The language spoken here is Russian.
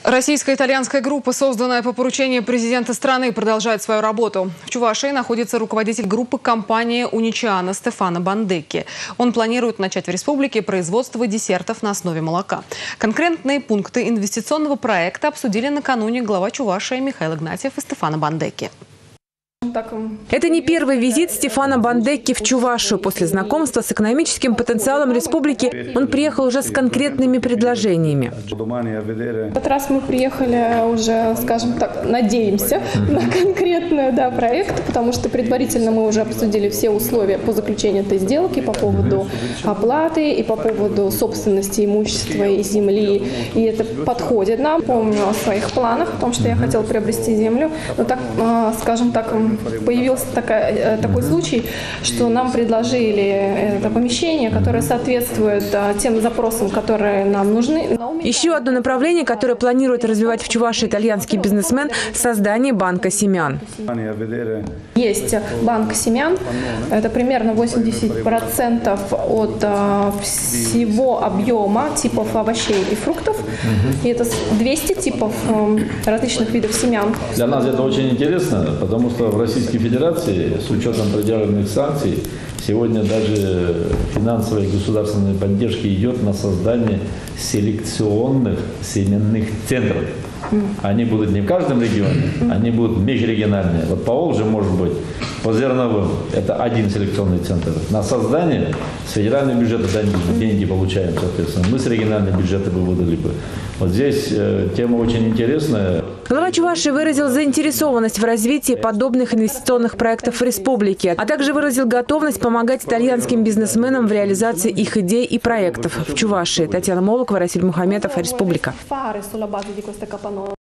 Российско-итальянская группа, созданная по поручению президента страны, продолжает свою работу. В Чувашии находится руководитель группы компании «Уничиано» Стефано Бандекки. Он планирует начать в республике производство десертов на основе молока. Конкретные пункты инвестиционного проекта обсудили накануне глава Чувашии Михаил Игнатьев и Стефано Бандекки. Это не первый визит Стефано Бандекки в Чувашию. После знакомства с экономическим потенциалом республики он приехал уже с конкретными предложениями. В этот раз мы приехали уже, скажем так, надеемся на конкретный проект, потому что предварительно мы уже обсудили все условия по заключению этой сделки по поводу оплаты и по поводу собственности имущества и земли. И это подходит нам. Помню о своих планах, о том, что я хотела приобрести землю. Но так, скажем так, появился такой случай, что нам предложили это помещение, которое соответствует тем запросам, которые нам нужны. Еще одно направление, которое планирует развивать в Чувашии итальянский бизнесмен – создание банка семян. Есть банк семян. Это примерно 80% от всего объема типов овощей и фруктов. И это 200 типов различных видов семян. Для нас это очень интересно, потому что в Российской Федерации с учетом предъявленных санкций сегодня даже финансовая и государственная поддержка идет на создание селекционных семенных центров. Они будут не в каждом регионе, они будут межрегиональные. Вот по Волжье может быть, по зерновым это один селекционный центр. На создание с федерального бюджета деньги получаем, соответственно. Мы с регионального бюджета бы выдали бы. Вот здесь тема очень интересная. Глава Чувашии выразил заинтересованность в развитии подобных инвестиционных проектов в республике, а также выразил готовность помогать итальянским бизнесменам в реализации их идей и проектов в Чувашии. Татьяна Молокова, Расиль Мухаметов, Республика.